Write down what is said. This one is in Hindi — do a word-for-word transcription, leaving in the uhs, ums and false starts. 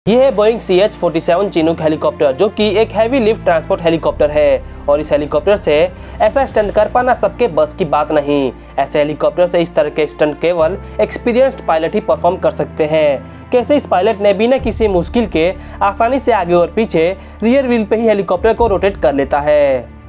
ये है Boeing C H forty seven Chinook helicopter, जो कि एक हैवी लिफ्ट ट्रांसपोर्ट हेलीकॉप्टर है। और इस हेलीकॉप्टर से ऐसा स्टंट कर पाना सबके बस की बात नहीं। ऐसे हेलीकॉप्टर से इस तरह के स्टंट केवल एक्सपीरियंस्ड पायलट ही परफॉर्म कर सकते हैं। कैसे इस पायलट ने बिना किसी मुश्किल के आसानी से आगे और पीछे रियर व्हील पे ही हेलीकॉप्टर को रोटेट कर लेता है।